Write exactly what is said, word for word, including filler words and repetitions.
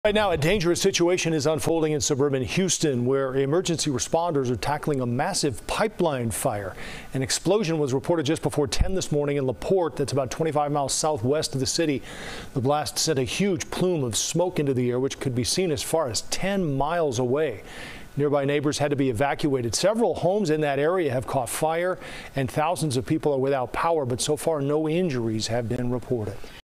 Right now, a dangerous situation is unfolding in suburban Houston, where emergency responders are tackling a massive pipeline fire. An explosion was reported just before ten this morning in Porte, that's about twenty-five miles southwest of the city. The blast sent a huge plume of smoke into the air, which could be seen as far as ten miles away. Nearby neighbors had to be evacuated. Several homes in that area have caught fire, and thousands of people are without power, but so far no injuries have been reported.